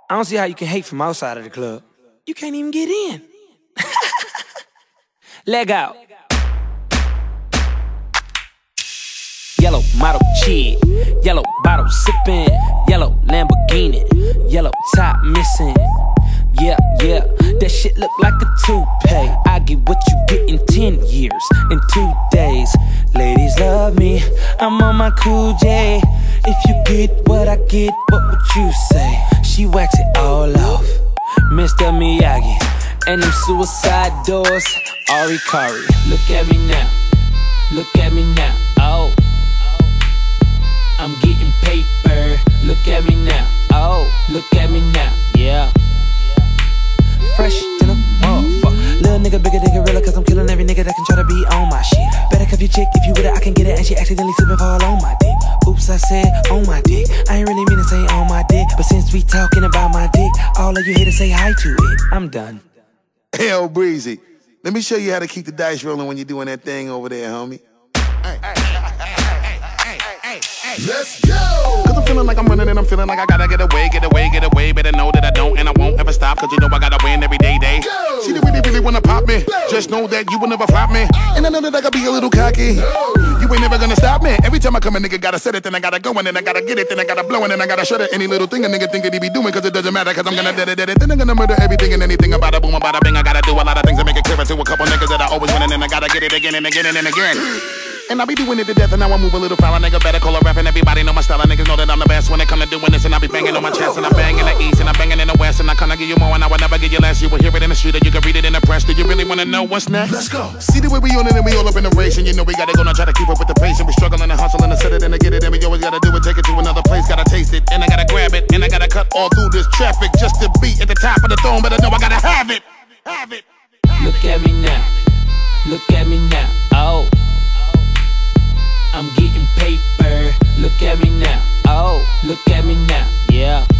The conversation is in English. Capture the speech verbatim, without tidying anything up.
I don't see how you can hate from outside of the club. You can't even get in. Leg out. Yellow model chick, yellow bottle sipping, yellow Lamborghini, yellow top missing. Yeah, yeah, that shit look like a toupee. I get what you get in ten years, in two days. Ladies love me, I'm on my cool J. If you get what I get, what would you say? She wax it all off, Mister Miyagi. And them suicide doors, Ari Kari. Look at me now, look at me now, oh. I'm getting paper, look at me now, oh. Look at me now, yeah. Fresh than a motherfucker. Little nigga bigger than gorilla, cause I'm killing every nigga that can try to be on my shit. Better cuff your chick, if you with it, I can get it. And she accidentally slip and fall on my dick. Oops, I said on my dick. I ain't really mean to say on my dick, but since we talking about my dick, all of you haters say hi to it. I'm done. Hell, Breezy, let me show you how to keep the dice rolling when you're doing that thing over there, homie. Hey, hey, hey, hey, hey, hey, hey. Let's go! Cause I'm feeling like I'm running and I'm feeling like I gotta get away, get away, get away. Better know that I don't and I won't ever stop, cause you know I gotta win every day, day. Go! See, they really, really wanna pop me. Go! Just know that you will never flop me. Oh! And I know that I gotta be a little cocky. No! You ain't never gonna stop me. Every time I come a nigga gotta set it, then I gotta go and then I gotta get it, then I gotta blow and then I gotta shut it. Any little thing a nigga think that he be doing, cause it doesn't matter, cause I'm gonna dead it, dead it. Then I'm gonna murder everything and anything about a boom, about a bing. I gotta do a lot of things to make it clear to a couple niggas that I always win and then I gotta get it again and again and again. And I be doing it to death and now I move a little foul. A nigga better call a ref and everybody know my style. And niggas know that I'm the best when it come to doing this. And I be banging on my chest and I bang in the east and I banging in the west. And I kinda give you more and I will never give you less. You will hear it in the street or you can read it in the press. Do you really wanna know what's next? Let's go. See the way we on it and we all up in the race. And you know we gotta go now try to keep up with the pace. And we struggling and hustling to set it and to get it. And we always gotta do it, take it to another place. Gotta taste it and I gotta grab it. And I gotta cut all through this traffic just to be at the top of the throne. But I know I gotta have it. Have it. Have Look at me now. Look at me now. Oh. I'm getting paper, look at me now, oh, look at me now, yeah.